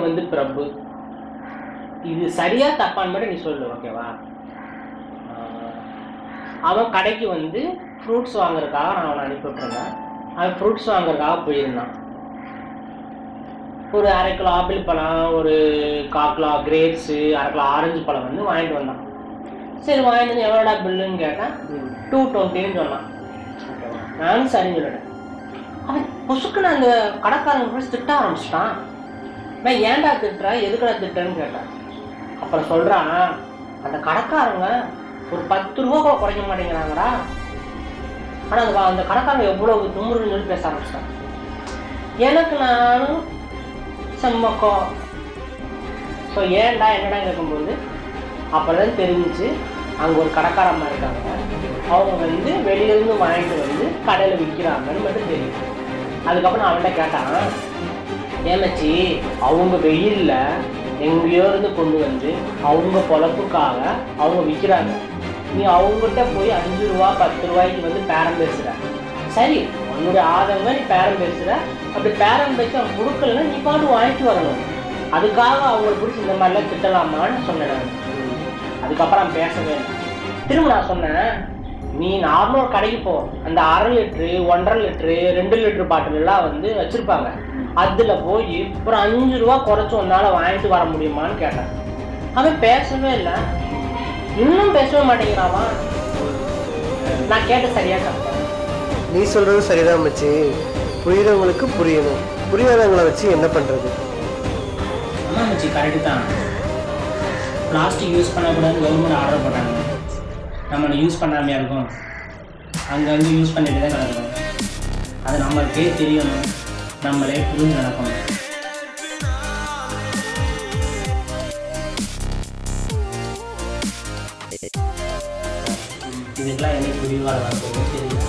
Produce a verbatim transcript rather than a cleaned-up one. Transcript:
வந்து பிரபு. இது சரியா தப்பான்னு மட்டும் நீ சொல்லு, ஓகேவா? அவன் கடைக்கு வந்து ஃப்ரூட்ஸ் வாங்குறதுக்காக நான் அவனை அனுப்பிவிட்டுருந்தேன். அவன் ஃப்ரூட்ஸ் வாங்குறதுக்காக போயிருந்தான். ஒரு அரை கிலோ ஆப்பிள் பழம், ஒரு கால் கிலோ கிரேப்ஸு, அரை கிலோ ஆரஞ்சு பழம் வந்து வாங்கிட்டு வந்தான். சரி, வாங்கிட்டு வந்து எவ்வளோடா பில்லுன்னு கேட்டால் டூ டுவெண்ட்டின்னு சொன்னான். ஓகேவா? நானும் சரின்னு சொல்லிட்டேன். அவன் புசுக்குன்னு அந்த கடைக்காரங்க போய் திட்ட ஆரம்பிச்சிட்டான். நான் ஏன்டா திட்டுற, எதுக்கடா திட்டுறேன்னு கேட்டான். அப்புறம் சொல்கிறான், அந்த கடைக்காரங்க ஒரு பத்து ரூபா கூட குறைக்க மாட்டேங்கிறாங்கடா. ஆனால் அந்த அந்த கடைக்காரங்க எவ்வளோ தும்முருன்னு சொல்லி பேச ஆரம்பிச்சிட்டான். எனக்கு நானும் செம்மக்கோ. ஸோ ஏன்டா என்னடா கேட்கும்போது அப்புறம் தான் தெரிஞ்சிச்சு, அங்கே ஒரு கடைக்காரம்மா இருக்காங்க, அவங்க வந்து வெளியிலேருந்து வாங்கிட்டு வந்து கடையில் விற்கிறாங்கன்னு மட்டும் தெரியும். அதுக்கப்புறம் அவன்கிட்ட கேட்டான், ஏமாச்சி அவங்க வெயிலில் எங்கேயோ இருந்து கொண்டு வந்து அவங்க பொழப்புக்காக அவங்க விற்கிறாங்க, நீ அவங்ககிட்ட போய் அஞ்சு ரூபா பத்து ரூபாய்க்கு வந்து பேரம் பேசுகிற. சரி, உன்னுடைய ஆதங்க நீ பேரம் பேசுகிற, அப்படி பேரம் பேசி அவன் கொடுக்கலன்னா நீ பாட்டு வாங்கிட்டு வரணும். அதுக்காக அவங்களை பிடிச்சி இந்த மாதிரிலாம் திட்டலாமான்னு சொன்னேன். அதுக்கப்புறம் பேசவே இல்லை. திரும்ப நான் சொன்னேன், நீ நார்மல் கடைக்கு போ, அந்த அரை லிட்ரு ஒன்றரை லிட்ரு ரெண்டு லிட்ரு பாட்டிலெல்லாம் வந்து வச்சுருப்பாங்க, அதில் போய் ஒரு அஞ்சு ரூபா குறைச்சி ஒன்றால் வாங்கிட்டு வர முடியுமான்னு கேட்டேன். அவன் பேசவே இல்லை, இன்னும் பேசவே மாட்டேங்கிறாமா. நான் கேட்ட சரியா கேட்டேன். நீ சொல்கிறது சரிதான் மச்சி, புரியுறவங்களுக்கு புரியணும், புரியாதவங்களை வச்சு என்ன பண்ணுறது? ஆமாம் மச்சி, கரெக்டு தான். பிளாஸ்டிக் யூஸ் பண்ணக்கூடாது கவர்மெண்ட் ஆர்டர் பண்ணாங்க, நம்மளை யூஸ் பண்ணாமையாக இருக்கும், அங்கங்கே யூஸ் பண்ணிட்டு தான் நடக்கணும். அது நம்மளுக்கே தெரியணும், நம்மளே புரிஞ்சு நடக்கணும். இதுக்கெல்லாம் எனக்கு புரிவாக தெரியல.